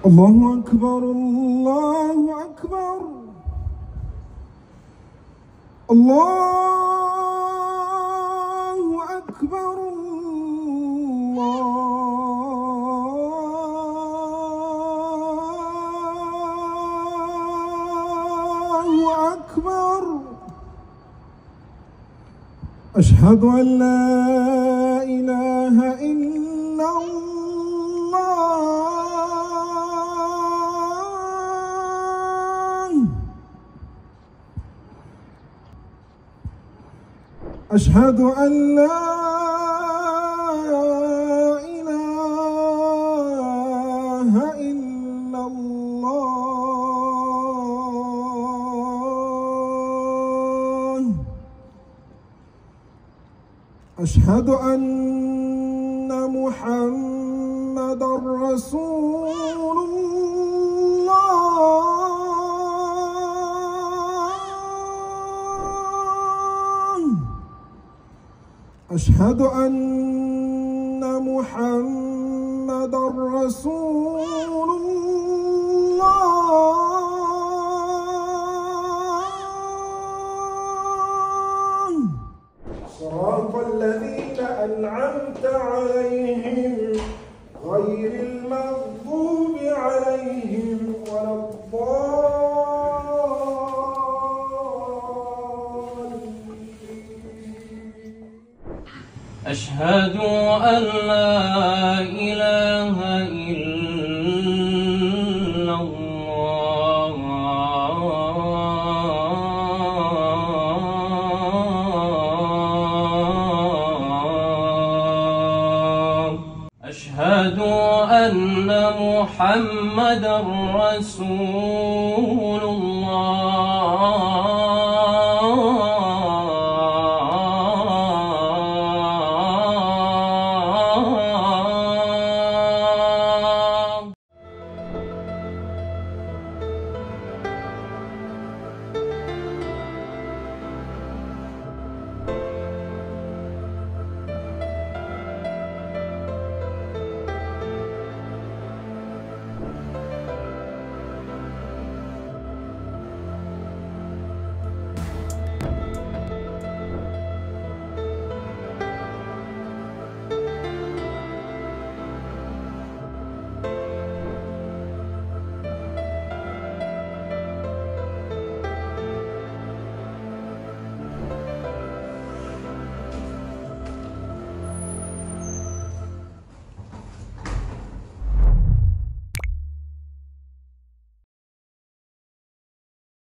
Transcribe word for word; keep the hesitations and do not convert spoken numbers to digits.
الله أكبر الله أكبر الله أكبر الله أكبر. أشهد أن لا إله إلا الله. أشهد أن لا إله إلا الله. أشهد أن محمدًا رسول الله. أشهد أن محمدًا رسول الله. صراط الذين أنعمت عليهم غير المغضوب عليهم ولا الضالين. أشهد أن لا إله إلا الله. أشهد أن محمدًا رسول الله.